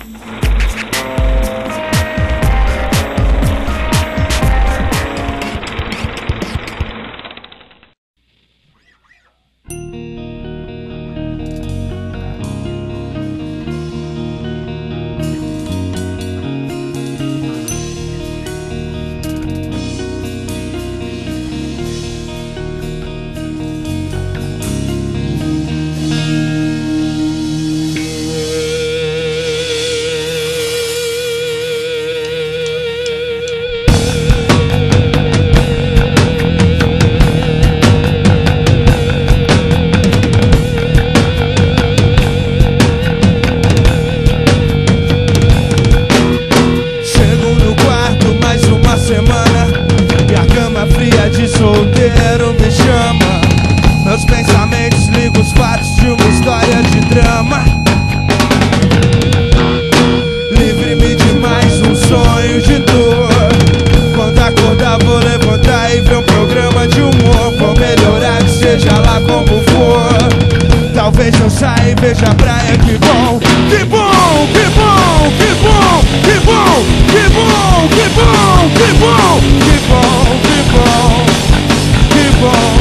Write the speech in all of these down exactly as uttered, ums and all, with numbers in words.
Veja a praia, que bom, que bom, que bom, que bom, que bom, que bom, que bom, que bom, que bom, que bom, que bom.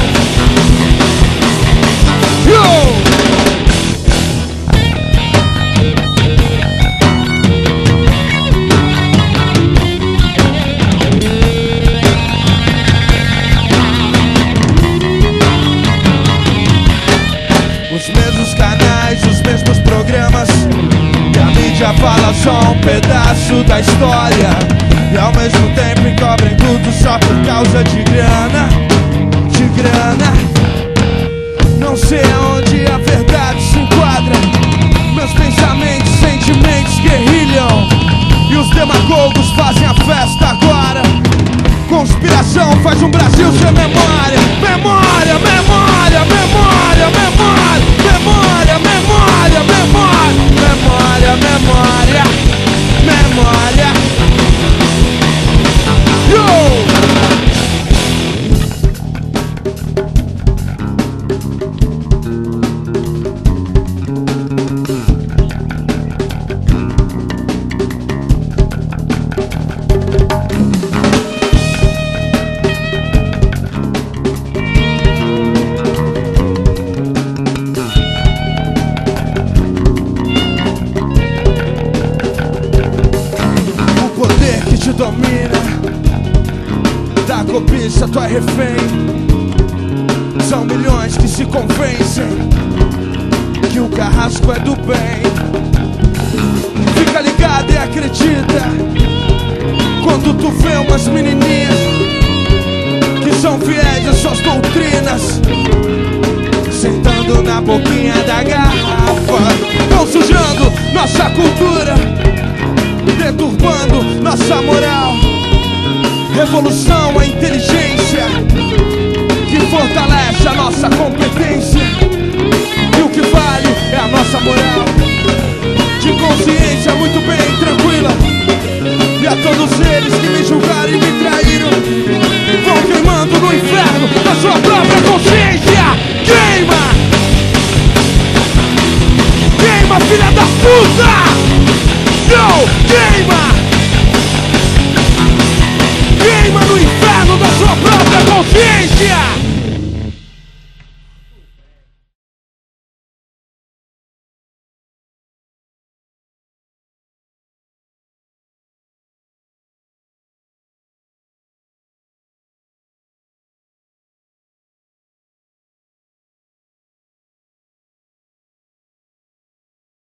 Yo! Já fala só um pedaço da história e ao mesmo tempo encobrem tudo só por causa de grana, de grana. Não sei aonde a verdade se enquadra. Meus pensamentos, sentimentos guerrilham e os demagogos fazem a festa agora. Conspiração faz um Brasil sem memória. Memória, memória, memória, memória, memória, memória, memória, memória, memória, memória. Yo! Domina, da cobiça tu é refém. São milhões que se convencem que o carrasco é do bem. Fica ligado e acredita quando tu vê umas menininhas que são fiéis às suas doutrinas, sentando na boquinha da garrafa. Estão sujando nossa cultura, deturbando nossa moral. Revolução é inteligência que fortalece a nossa competência, e o que vale é a nossa moral. De consciência muito bem tranquila,